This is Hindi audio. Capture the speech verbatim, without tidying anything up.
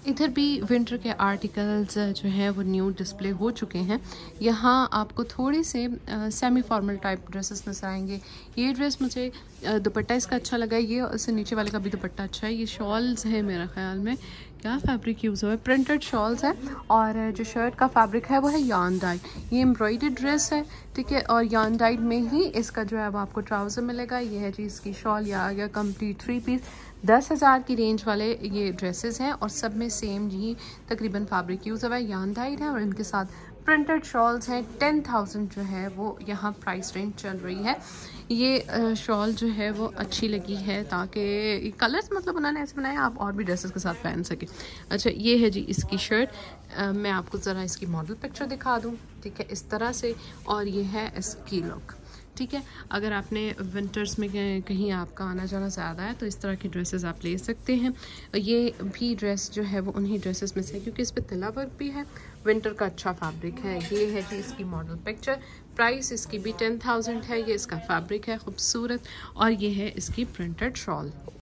इधर भी विंटर के आर्टिकल्स जो है वो न्यू डिस्प्ले हो चुके हैं। यहाँ आपको थोड़े से सेमी फॉर्मल टाइप ड्रेसेस नजर आएंगे। ये ड्रेस मुझे दुपट्टा इसका अच्छा लगा, ये उससे नीचे वाले का भी दुपट्टा अच्छा है। ये शॉल्स है, मेरा ख्याल में क्या फैब्रिक यूज़ हुआ है, प्रिंटेड शॉल्स है। और जो शर्ट का फैब्रिक है वो है यान डाइड। ये एम्ब्रॉयडर्ड ड्रेस है, ठीक है। और यान डाइड में ही इसका जो है वो आपको ट्राउज़र मिलेगा। ये है जी इसकी शॉल, या आ गया कंप्लीट थ्री पीस। दस हज़ार की रेंज वाले ये ड्रेसेस हैं और सब में सेम ही तकरीबन फैब्रिक यूज़ हुआ है, यान डाइड है और इनके साथ प्रिंटेड शॉल्स हैं। टेन थाउजेंड जो है वो यहाँ प्राइस रेंज चल रही है। ये शॉल जो है वो अच्छी लगी है, ताकि कलर्स मतलब उन्होंने ऐसे बनाए आप और भी ड्रेसेस के साथ पहन सके। अच्छा, ये है जी इसकी शर्ट। आ, मैं आपको ज़रा इसकी मॉडल पिक्चर दिखा दूँ, ठीक है, इस तरह से। और ये है इसकी लुक, ठीक है। अगर आपने विंटर्स में कहीं आपका आना जाना ज़्यादा है तो इस तरह की ड्रेसेस आप ले सकते हैं। ये भी ड्रेस जो है वो उन्हीं ड्रेसेस में से है, क्योंकि इस पर तिला वर्क भी है। विंटर का अच्छा फैब्रिक है। ये है जी इसकी मॉडल पिक्चर। प्राइस इसकी भी टेन थाउजेंड है। ये इसका फैब्रिक है खूबसूरत और ये है इसकी प्रिंटेड शॉल।